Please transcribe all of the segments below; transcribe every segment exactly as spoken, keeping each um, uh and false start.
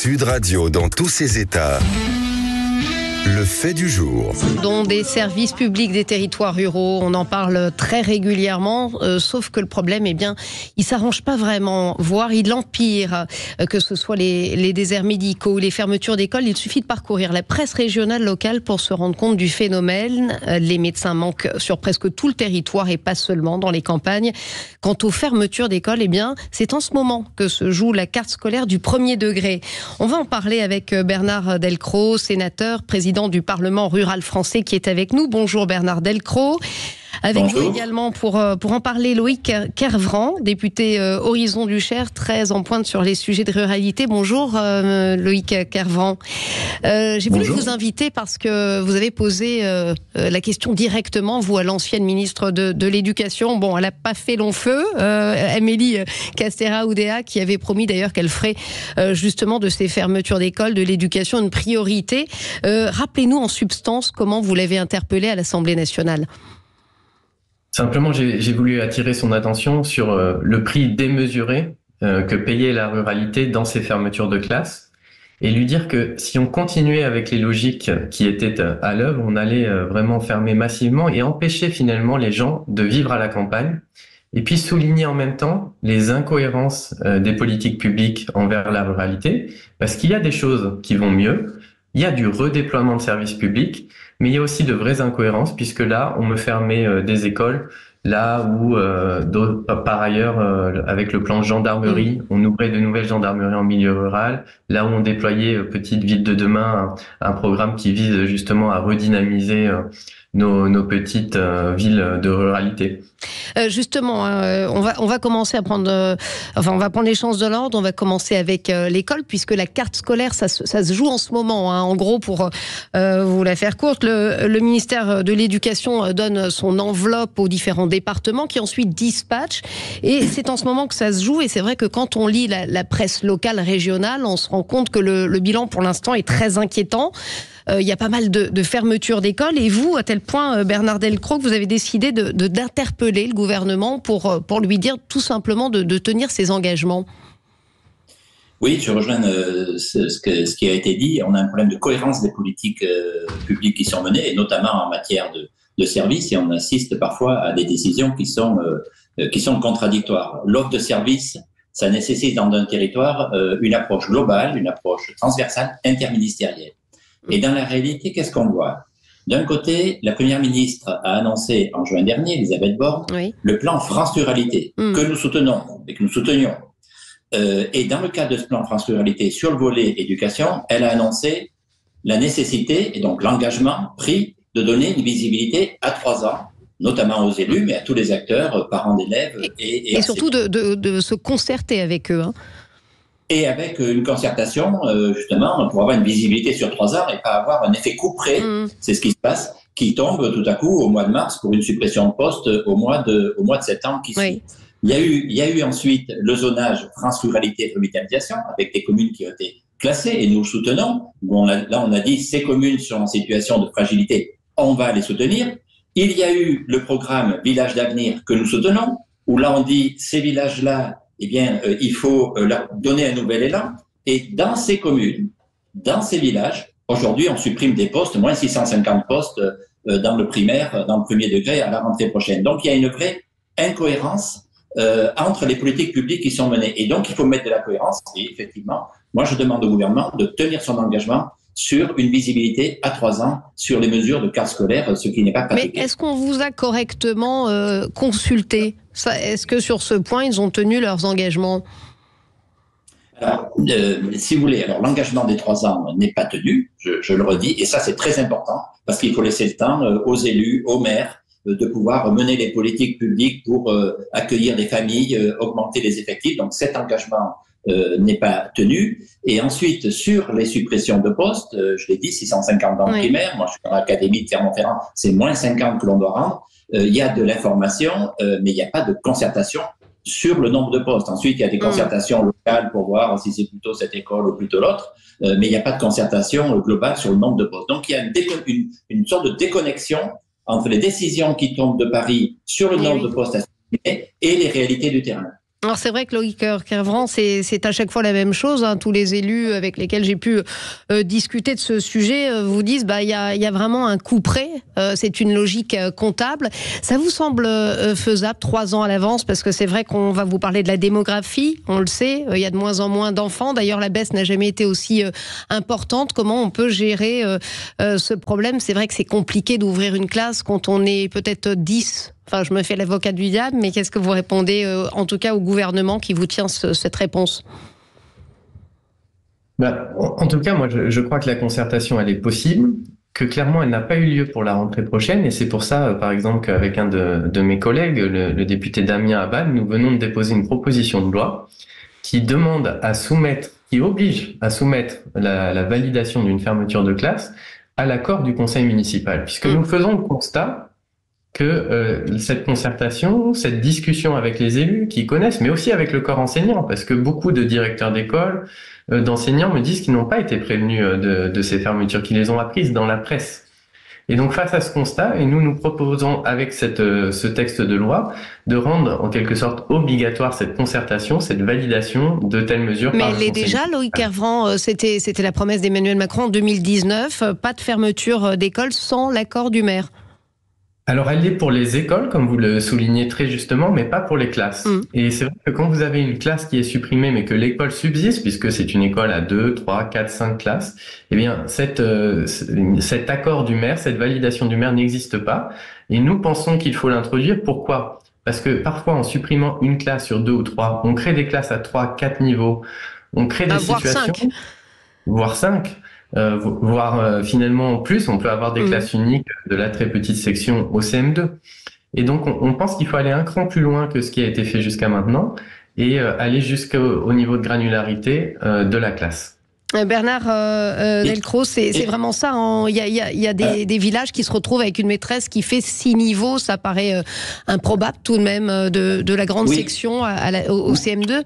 Sud Radio dans tous ses états. Le fait du jour. Dont des services publics des territoires ruraux, on en parle très régulièrement, euh, sauf que le problème, eh bien, il s'arrange pas vraiment, voire il empire, euh, que ce soit les, les déserts médicaux ou les fermetures d'écoles. Il suffit de parcourir la presse régionale locale pour se rendre compte du phénomène. Euh, les médecins manquent sur presque tout le territoire et pas seulement dans les campagnes. Quant aux fermetures d'écoles, eh bien, c'est en ce moment que se joue la carte scolaire du premier degré. On va en parler avec Bernard Delcros, sénateur, président du Parlement rural français qui est avec nous. Bonjour Bernard Delcros. Avec Bonjour. nous également pour, pour en parler Loïc Kervran, député euh, Horizon du Cher, très en pointe sur les sujets de ruralité. Bonjour euh, Loïc Kervran. Euh, j'ai voulu Bonjour. vous inviter parce que vous avez posé euh, la question directement, vous, à l'ancienne ministre de, de l'Éducation. Bon, elle n'a pas fait long feu, euh, Amélie Castera-Oudéa, qui avait promis d'ailleurs qu'elle ferait euh, justement de ces fermetures d'écoles, de l'éducation, une priorité. Euh, rappelez-nous en substance comment vous l'avez interpellée à l'Assemblée nationale. Simplement, j'ai, j'ai voulu attirer son attention sur euh, le prix démesuré euh, que payait la ruralité dans ces fermetures de classes et lui dire que si on continuait avec les logiques qui étaient à l'œuvre, on allait euh, vraiment fermer massivement et empêcher finalement les gens de vivre à la campagne. Et puis souligner en même temps les incohérences euh, des politiques publiques envers la ruralité, parce qu'il y a des choses qui vont mieux, il y a du redéploiement de services publics, mais il y a aussi de vraies incohérences, puisque là, on me fermait euh, des écoles, là où, euh, par ailleurs, euh, avec le plan gendarmerie, on ouvrait de nouvelles gendarmeries en milieu rural, là où on déployait euh, Petite Ville de demain, un, un programme qui vise justement à redynamiser euh, nos, nos petites euh, villes de ruralité. Euh, justement, euh, on va on va commencer à prendre, euh, enfin on va prendre les chances de l'ordre. On va commencer avec euh, l'école, puisque la carte scolaire, ça, ça se joue en ce moment. Hein. En gros, pour euh, vous la faire courte, le, le ministère de l'Éducation donne son enveloppe aux différents départements, qui ensuite dispatchent. Et c'est en ce moment que ça se joue. Et c'est vrai que quand on lit la, la presse locale, régionale, on se rend compte que le, le bilan pour l'instant est très inquiétant. Il euh, y a pas mal de, de fermetures d'écoles. Et vous, à tel point, Bernard Delcros, que vous avez décidé de, de, d'interpeller le gouvernement pour, pour lui dire tout simplement de, de tenir ses engagements. Oui, je rejoins euh, ce, ce, que, ce qui a été dit. On a un problème de cohérence des politiques euh, publiques qui sont menées, et notamment en matière de, de services, et on assiste parfois à des décisions qui sont, euh, qui sont contradictoires. L'offre de services, ça nécessite dans un territoire euh, une approche globale, une approche transversale, interministérielle. Et dans la réalité, qu'est-ce qu'on voit ? D'un côté, la Première ministre a annoncé en juin dernier, Elisabeth Borne, oui. le plan France Ruralité, mmh. que nous soutenons et que nous soutenions. Euh, et dans le cadre de ce plan France Ruralité, sur le volet éducation, elle a annoncé la nécessité et donc l'engagement pris de donner une visibilité à trois ans, notamment aux élus, mais à tous les acteurs, parents d'élèves. Et, et, et surtout de, de, de se concerter avec eux. Hein. Et avec une concertation, euh, justement, pour avoir une visibilité sur trois ans et pas avoir un effet couperet, mmh. c'est ce qui se passe, qui tombe tout à coup au mois de mars pour une suppression de poste au mois de, au mois de septembre qui oui. suit. Il y a eu, il y a eu ensuite le zonage France Ruralité Revitalisation avec des communes qui ont été classées et nous le soutenons. Où on a, là, on a dit ces communes sont en situation de fragilité, on va les soutenir. Il y a eu le programme Village d'avenir que nous soutenons, où là on dit ces villages-là, eh bien, euh, il faut euh, leur donner un nouvel élan. Et dans ces communes, dans ces villages, aujourd'hui, on supprime des postes, moins six cent cinquante postes euh, dans le primaire, dans le premier degré à la rentrée prochaine. Donc, il y a une vraie incohérence euh, entre les politiques publiques qui sont menées. Et donc, il faut mettre de la cohérence. Et effectivement, moi, je demande au gouvernement de tenir son engagement sur une visibilité à trois ans sur les mesures de carte scolaire, ce qui n'est pas pratiqué. Mais est-ce qu'on vous a correctement euh, consulté ? Ça, est-ce que sur ce point, ils ont tenu leurs engagements ? Alors, euh, si vous voulez, alors l'engagement des trois ans n'est pas tenu, je, je le redis, et ça c'est très important, parce qu'il faut laisser le temps euh, aux élus, aux maires, euh, de pouvoir mener les politiques publiques pour euh, accueillir des familles, euh, augmenter les effectifs. Donc cet engagement Euh, n'est pas tenu. Et ensuite, sur les suppressions de postes, euh, je l'ai dit, six cent cinquante dans le oui. primaire, moi je suis dans l'académie de Clermont-Ferrand, c'est moins cinquante que l'on doit rendre. Il euh, y a de l'information, euh, mais il n'y a pas de concertation sur le nombre de postes. Ensuite, il y a des concertations mmh. locales pour voir si c'est plutôt cette école ou plutôt l'autre, euh, mais il n'y a pas de concertation globale sur le nombre de postes. Donc, il y a une, une, une sorte de déconnexion entre les décisions qui tombent de Paris sur le nombre oui. de postes à supprimer et les réalités du terrain. Alors c'est vrai que Loïc Kervran, c'est, c'est à chaque fois la même chose. Hein. Tous les élus avec lesquels j'ai pu euh, discuter de ce sujet euh, vous disent bah il y a, y a vraiment un coup près. Euh, c'est une logique euh, comptable. Ça vous semble euh, faisable trois ans à l'avance? Parce que c'est vrai qu'on va vous parler de la démographie. On le sait, il euh, y a de moins en moins d'enfants. D'ailleurs, la baisse n'a jamais été aussi euh, importante. Comment on peut gérer euh, euh, ce problème? C'est vrai que c'est compliqué d'ouvrir une classe quand on est peut-être dix. Enfin, je me fais l'avocat du diable, mais qu'est-ce que vous répondez, euh, en tout cas, au gouvernement qui vous tient ce, cette réponse? Bah, en, en tout cas, moi, je, je crois que la concertation, elle est possible, que clairement, elle n'a pas eu lieu pour la rentrée prochaine, et c'est pour ça, euh, par exemple, qu'avec un de, de mes collègues, le, le député Damien Abad, nous venons de déposer une proposition de loi qui demande à soumettre, qui oblige à soumettre la, la validation d'une fermeture de classe à l'accord du conseil municipal, puisque mmh. nous faisons le constat que euh, cette concertation, cette discussion avec les élus qui connaissent, mais aussi avec le corps enseignant, parce que beaucoup de directeurs d'école, euh, d'enseignants me disent qu'ils n'ont pas été prévenus euh, de, de ces fermetures, qu'ils les ont apprises dans la presse. Et donc face à ce constat, et nous nous proposons avec cette, euh, ce texte de loi de rendre en quelque sorte obligatoire cette concertation, cette validation de telles mesures. Mais elle est déjà, Loïc Kervran, c'était, c'était la promesse d'Emmanuel Macron en deux mille dix-neuf, pas de fermeture d'école sans l'accord du maire. Alors, elle est pour les écoles, comme vous le soulignez très justement, mais pas pour les classes. Mmh. Et c'est vrai que quand vous avez une classe qui est supprimée, mais que l'école subsiste, puisque c'est une école à deux, trois, quatre, cinq classes, eh bien, cette, euh, cet accord du maire, cette validation du maire n'existe pas. Et nous pensons qu'il faut l'introduire. Pourquoi? Parce que parfois, en supprimant une classe sur deux ou trois, on crée des classes à trois, quatre niveaux. On crée des ah, situations... Voire cinq. Voire cinq. Euh, voire euh, finalement en plus, on peut avoir des mmh. classes uniques de la très petite section au C M deux. Et donc on, on pense qu'il faut aller un cran plus loin que ce qui a été fait jusqu'à maintenant et euh, aller jusqu'au au niveau de granularité euh, de la classe. Bernard euh, euh, Delcros, c'est, c'est vraiment ça. Il y a, y a, y a des, des villages qui se retrouvent avec une maîtresse qui fait six niveaux. Ça paraît euh, improbable tout de même de, de la grande oui. section à, à la, au, au C M deux.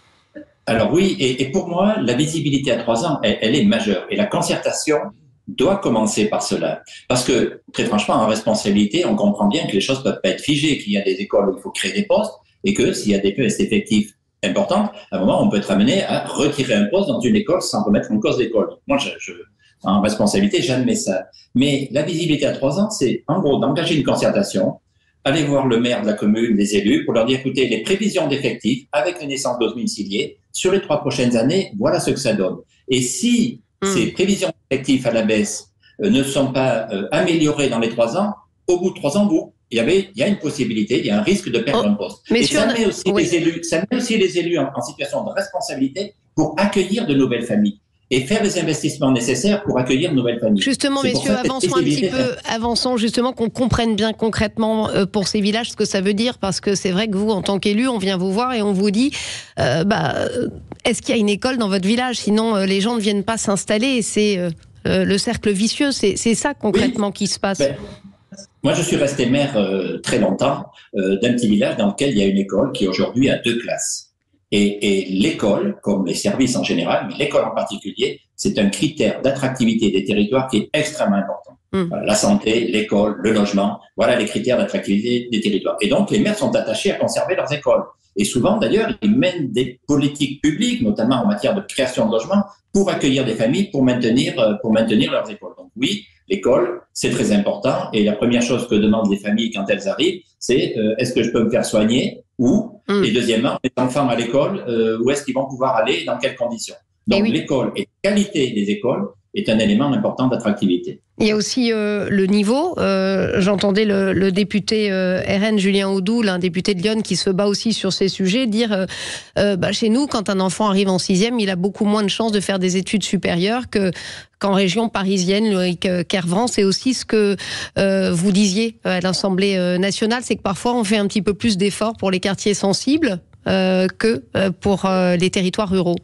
Alors oui, et, et pour moi, la visibilité à trois ans, elle, elle est majeure. Et la concertation doit commencer par cela. Parce que, très franchement, en responsabilité, on comprend bien que les choses ne peuvent pas être figées, qu'il y a des écoles où il faut créer des postes, et que s'il y a des postes effectifs importants, à un moment, on peut être amené à retirer un poste dans une école sans remettre en cause l'école. Moi, je, je, en responsabilité, j'admets ça. Mais la visibilité à trois ans, c'est en gros d'engager une concertation, aller voir le maire de la commune, les élus, pour leur dire, écoutez, les prévisions d'effectifs avec les naissances domiciliées, sur les trois prochaines années, voilà ce que ça donne. Et si mmh. ces prévisions d'effectifs à la baisse euh, ne sont pas euh, améliorées dans les trois ans, au bout de trois ans, vous, il y avait, il y a une possibilité, il y a un risque de perdre oh, un poste. Et ça met aussi oui. les élus, ça met aussi les élus en, en situation de responsabilité pour accueillir de nouvelles familles et faire les investissements nécessaires pour accueillir de nouvelles familles. Justement, c'est messieurs, avançons un petit peu, avançons justement qu'on comprenne bien concrètement euh, pour ces villages ce que ça veut dire, parce que c'est vrai que vous, en tant qu'élu, on vient vous voir et on vous dit, euh, bah, est-ce qu'il y a une école dans votre village? Sinon, euh, les gens ne viennent pas s'installer et c'est euh, euh, le cercle vicieux. C'est, c'est ça concrètement oui. qui se passe. Ben, moi, je suis resté maire euh, très longtemps euh, d'un petit village dans lequel il y a une école qui aujourd'hui a deux classes. Et, et l'école, comme les services en général, mais l'école en particulier, c'est un critère d'attractivité des territoires qui est extrêmement important. Mmh. Voilà, la santé, l'école, le logement, voilà les critères d'attractivité des territoires. Et donc, les maires sont attachés à conserver leurs écoles. Et souvent, d'ailleurs, ils mènent des politiques publiques, notamment en matière de création de logements, pour accueillir des familles, pour maintenir, pour maintenir leurs écoles. Donc oui, l'école, c'est très important. Et la première chose que demandent les familles quand elles arrivent, c'est euh, est-ce que je peux me faire soigner ou mmh. Et deuxièmement, les enfants à l'école, euh, où est-ce qu'ils vont pouvoir aller, dans quelles conditions. Donc oui. l'école et la qualité des écoles est un élément important d'attractivité. Il y a aussi euh, le niveau. Euh, j'entendais le, le député euh, R N, Julien Audoul, un député de Lyon qui se bat aussi sur ces sujets, dire euh, euh, bah, chez nous, quand un enfant arrive en sixième, il a beaucoup moins de chances de faire des études supérieures que qu'en région parisienne. Loïc Kervran, c'est aussi ce que euh, vous disiez à l'Assemblée nationale, c'est que parfois on fait un petit peu plus d'efforts pour les quartiers sensibles euh, que euh, pour euh, les territoires ruraux.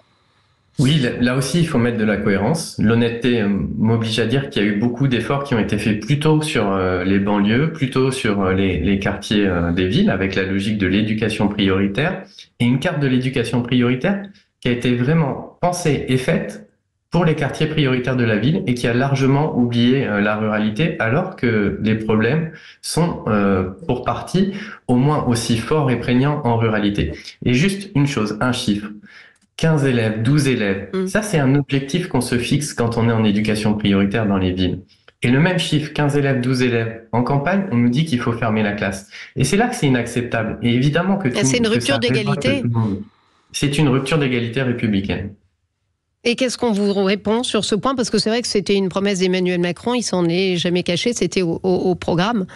Oui, là aussi, il faut mettre de la cohérence. L'honnêteté m'oblige à dire qu'il y a eu beaucoup d'efforts qui ont été faits plutôt sur les banlieues, plutôt sur les, les quartiers des villes, avec la logique de l'éducation prioritaire, et une carte de l'éducation prioritaire qui a été vraiment pensée et faite pour les quartiers prioritaires de la ville et qui a largement oublié euh, la ruralité, alors que les problèmes sont euh, pour partie au moins aussi forts et prégnants en ruralité. Et juste une chose, un chiffre. quinze élèves, douze élèves, mmh. ça c'est un objectif qu'on se fixe quand on est en éducation prioritaire dans les villes. Et le même chiffre, quinze élèves, douze élèves, en campagne, on nous dit qu'il faut fermer la classe. Et c'est là que c'est inacceptable. Et évidemment que... C'est une rupture d'égalité. C'est une rupture d'égalité républicaine. Et qu'est-ce qu'on vous répond sur ce point? Parce que c'est vrai que c'était une promesse d'Emmanuel Macron, il s'en est jamais caché, c'était au, au, au programme.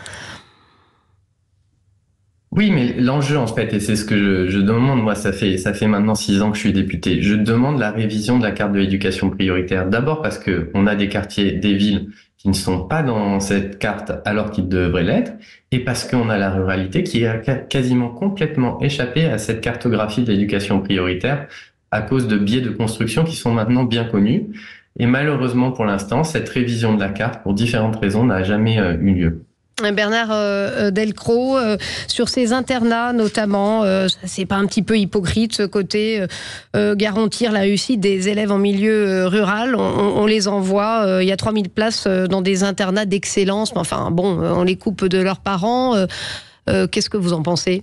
Oui, mais l'enjeu, en fait, et c'est ce que je, je demande, moi, ça fait, ça fait maintenant six ans que je suis député, je demande la révision de la carte de l'éducation prioritaire. D'abord parce que on a des quartiers, des villes qui ne sont pas dans cette carte alors qu'ils devraient l'être, et parce qu'on a la ruralité qui a quasiment complètement échappé à cette cartographie de l'éducation prioritaire à cause de biais de construction qui sont maintenant bien connus. Et malheureusement, pour l'instant, cette révision de la carte, pour différentes raisons, n'a jamais euh, eu lieu. Bernard euh, Delcros, euh, sur ces internats notamment, euh, c'est pas un petit peu hypocrite ce côté euh, garantir la réussite des élèves en milieu euh, rural? On, on les envoie, il euh, y a trois mille places euh, dans des internats d'excellence, mais enfin bon, on les coupe de leurs parents. Euh, euh, qu'est-ce que vous en pensez?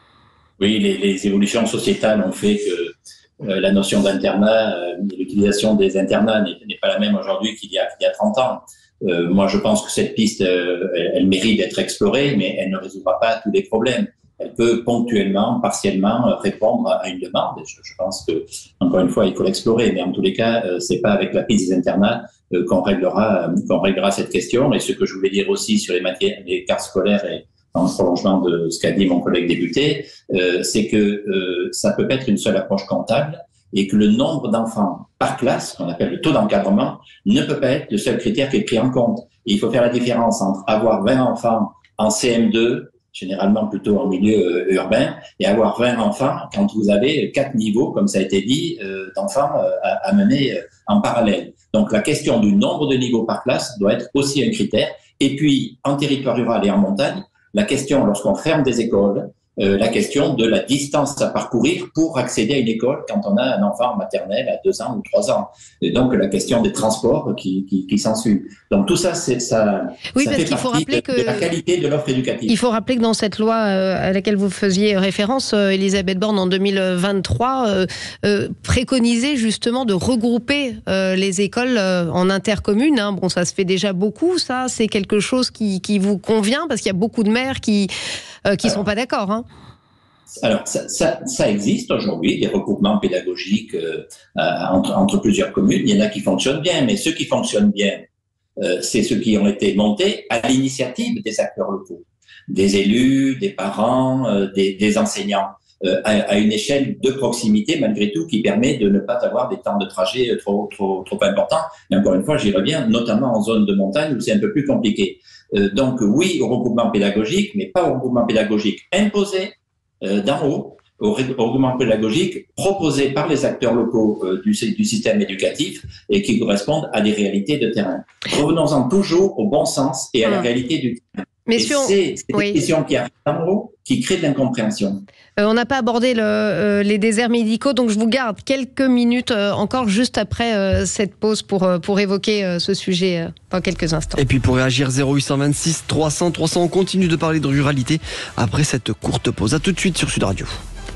Oui, les, les évolutions sociétales ont fait que euh, la notion d'internat, euh, l'utilisation des internats n'est, n'est pas la même aujourd'hui qu'il y a, qu'il y a trente ans. Euh, moi, je pense que cette piste, euh, elle, elle mérite d'être explorée, mais elle ne résoudra pas tous les problèmes. Elle peut ponctuellement, partiellement répondre à une demande. Je, je pense que, encore une fois, il faut l'explorer, mais en tous les cas, euh, c'est pas avec la piste des internats euh, qu'on réglera, euh, qu'on réglera cette question. Et ce que je voulais dire aussi sur les matières, les cartes scolaires et en prolongement de ce qu'a dit mon collègue député, euh, c'est que euh, ça peut être une seule approche comptable. Et que le nombre d'enfants par classe, qu'on appelle le taux d'encadrement, ne peut pas être le seul critère qui est pris en compte. Et il faut faire la différence entre avoir vingt enfants en C M deux, généralement plutôt en milieu euh, urbain, et avoir vingt enfants quand vous avez quatre niveaux, comme ça a été dit, euh, d'enfants euh, à, à mener euh, en parallèle. Donc la question du nombre de niveaux par classe doit être aussi un critère. Et puis, en territoire rural et en montagne, la question, lorsqu'on ferme des écoles, Euh, la question de la distance à parcourir pour accéder à une école quand on a un enfant maternel à deux ans ou trois ans. Et donc, la question des transports qui, qui, qui s'ensuit. Donc, tout ça, c'est ça. Oui, ça parce fait qu'il faut partie rappeler de, que. de la qualité de l'offre éducative. Il faut rappeler que dans cette loi euh, à laquelle vous faisiez référence, euh, Elisabeth Borne, en deux mille vingt-trois, euh, euh, préconisait justement de regrouper euh, les écoles euh, en intercommunes. Hein. Bon, ça se fait déjà beaucoup, ça. C'est quelque chose qui, qui vous convient, parce qu'il y a beaucoup de maires qui ne euh, sont pas d'accord. Hein. Alors, ça, ça, ça existe aujourd'hui, des regroupements pédagogiques euh, entre, entre plusieurs communes. Il y en a qui fonctionnent bien, mais ceux qui fonctionnent bien, euh, c'est ceux qui ont été montés à l'initiative des acteurs locaux, des élus, des parents, euh, des, des enseignants, euh, à, à une échelle de proximité, malgré tout, qui permet de ne pas avoir des temps de trajet trop, trop, trop importants. Et encore une fois, j'y reviens, notamment en zone de montagne où c'est un peu plus compliqué. Euh, donc, oui, au regroupement pédagogique, mais pas au regroupement pédagogique imposé, Euh, d'en haut, au regroupement pédagogique proposé par les acteurs locaux euh, du, du système éducatif et qui correspondent à des réalités de terrain. Revenons-en toujours au bon sens et à la réalité du terrain. Et on... c'est ces oui. décisions qui arrivent d'en haut qui créent de l'incompréhension. Euh, on n'a pas abordé le, euh, les déserts médicaux, donc je vous garde quelques minutes euh, encore juste après euh, cette pause pour, euh, pour évoquer euh, ce sujet euh, dans quelques instants. Et puis pour réagir, zéro huit cent vingt-six trois cents trois cents, on continue de parler de ruralité après cette courte pause. À tout de suite sur Sud Radio.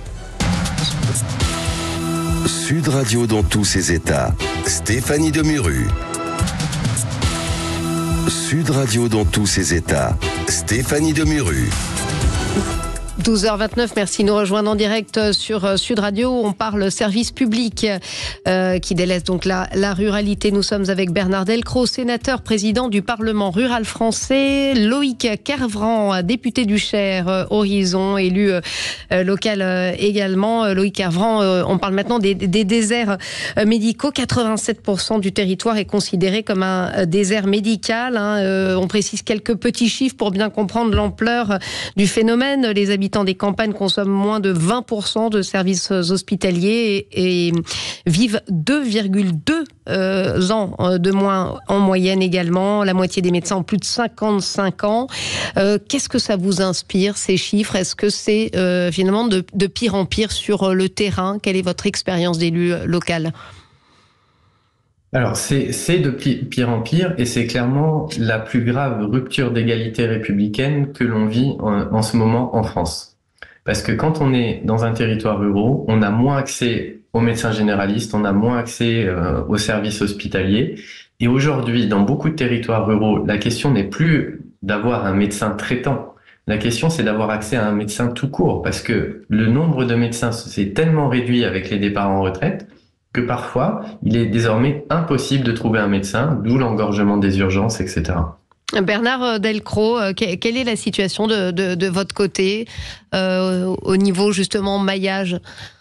Sud Radio dans tous ses états. Stéphanie Demuru. Sud Radio dans tous ses états. Stéphanie Demuru. douze heures vingt-neuf, merci de nous rejoindre en direct sur Sud Radio. On parle service public euh, qui délaisse donc la, la ruralité. Nous sommes avec Bernard Delcros, sénateur, président du Parlement rural français, Loïc Kervran, député du Cher, euh, Horizon, élu euh, local euh, également. Loïc Kervran, euh, on parle maintenant des, des déserts euh, médicaux. quatre-vingt-sept pour cent du territoire est considéré comme un euh, désert médical. Hein. Euh, on précise quelques petits chiffres pour bien comprendre l'ampleur du phénomène. Les habitants des campagnes consomment moins de vingt pour cent de services hospitaliers et, et vivent deux virgule deux euh, ans de moins en moyenne également. La moitié des médecins ont plus de cinquante-cinq ans. Euh, qu'est-ce que ça vous inspire, ces chiffres? Est-ce que c'est euh, finalement de, de pire en pire sur le terrain? Quelle est votre expérience d'élu local? Alors, c'est, c'est de pire en pire et c'est clairement la plus grave rupture d'égalité républicaine que l'on vit en, en ce moment en France. Parce que quand on est dans un territoire rural, on a moins accès aux médecins généralistes, on a moins accès euh, aux services hospitaliers. Et aujourd'hui, dans beaucoup de territoires ruraux, la question n'est plus d'avoir un médecin traitant. La question, c'est d'avoir accès à un médecin tout court. Parce que le nombre de médecins s'est tellement réduit avec les départs en retraite que parfois, il est désormais impossible de trouver un médecin, d'où l'engorgement des urgences, et cetera. Bernard Delcros, quelle est la situation de, de, de votre côté euh, au niveau justement maillage ?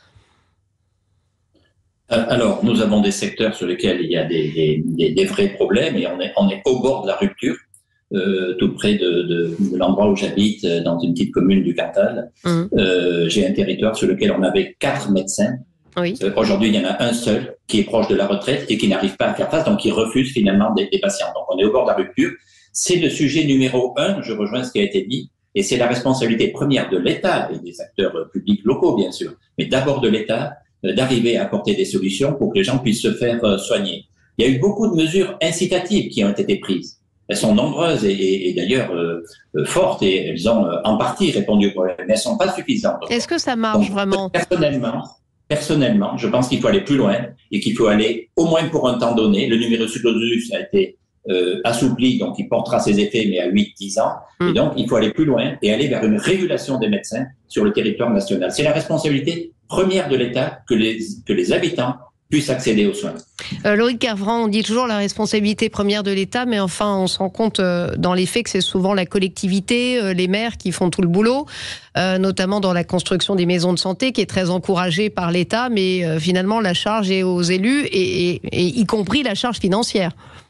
Alors, nous avons des secteurs sur lesquels il y a des, des, des vrais problèmes et on est, on est au bord de la rupture, euh, tout près de, de, de l'endroit où j'habite, dans une petite commune du Cantal. Mmh. Euh, j'ai un territoire sur lequel on avait quatre médecins. Oui. Euh, aujourd'hui, il y en a un seul qui est proche de la retraite et qui n'arrive pas à faire face, donc il refuse finalement des, des patients. Donc, on est au bord de la rupture. C'est le sujet numéro un, je rejoins ce qui a été dit, et c'est la responsabilité première de l'État et des acteurs publics locaux, bien sûr, mais d'abord de l'État, euh, d'arriver à apporter des solutions pour que les gens puissent se faire euh, soigner. Il y a eu beaucoup de mesures incitatives qui ont été prises. Elles sont nombreuses et, et, et d'ailleurs euh, euh, fortes, et elles ont euh, en partie répondu au problème, mais elles ne sont pas suffisantes. Est-ce que ça marche donc, vraiment ? Personnellement, personnellement, je pense qu'il faut aller plus loin et qu'il faut aller au moins pour un temps donné. Le numerus clausus a été Euh, assoupli, donc il portera ses effets, mais à huit à dix ans. Mmh. Et donc, il faut aller plus loin et aller vers une régulation des médecins sur le territoire national. C'est la responsabilité première de l'État que les, que les habitants puissent accéder aux soins. Euh, Loïc Kervran, on dit toujours la responsabilité première de l'État, mais enfin, on se rend compte euh, dans les faits que c'est souvent la collectivité, euh, les maires qui font tout le boulot, euh, notamment dans la construction des maisons de santé, qui est très encouragée par l'État, mais euh, finalement, la charge est aux élus, et, et, et y compris la charge financière.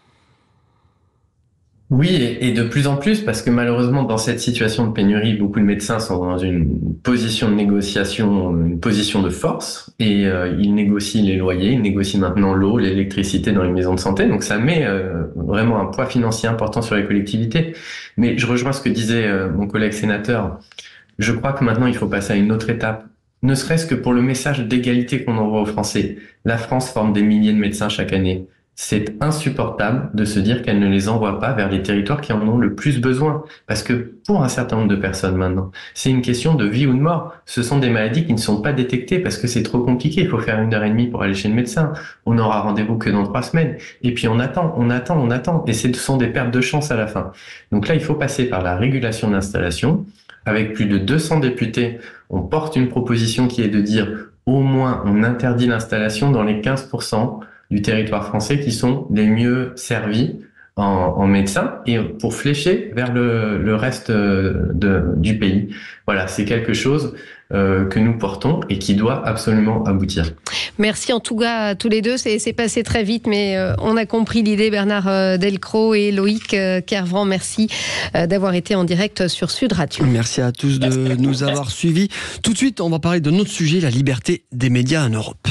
Oui, et de plus en plus, parce que malheureusement, dans cette situation de pénurie, beaucoup de médecins sont dans une position de négociation, une position de force, et euh, ils négocient les loyers, ils négocient maintenant l'eau, l'électricité dans les maisons de santé, donc ça met euh, vraiment un poids financier important sur les collectivités. Mais je rejoins ce que disait euh, mon collègue sénateur, je crois que maintenant il faut passer à une autre étape, ne serait-ce que pour le message d'égalité qu'on envoie aux Français. La France forme des milliers de médecins chaque année. C'est insupportable de se dire qu'elle ne les envoie pas vers les territoires qui en ont le plus besoin. Parce que pour un certain nombre de personnes maintenant, c'est une question de vie ou de mort. Ce sont des maladies qui ne sont pas détectées parce que c'est trop compliqué. Il faut faire une heure et demie pour aller chez le médecin. On n'aura rendez-vous que dans trois semaines. Et puis on attend, on attend, on attend. Et ce sont des pertes de chance à la fin. Donc là, il faut passer par la régulation d'installation. Avec plus de deux cents députés, on porte une proposition qui est de dire au moins on interdit l'installation dans les quinze pour cent du territoire français qui sont les mieux servis en, en médecins et pour flécher vers le, le reste de, du pays. Voilà, c'est quelque chose euh, que nous portons et qui doit absolument aboutir. Merci en tout cas à tous les deux, c'est, c'est passé très vite, mais euh, on a compris l'idée. Bernard euh, Delcros et Loïc euh, Kervran, merci euh, d'avoir été en direct sur Sud Radio. Merci à tous de nous avoir suivis. Tout de suite, on va parler d'un autre sujet, la liberté des médias en Europe.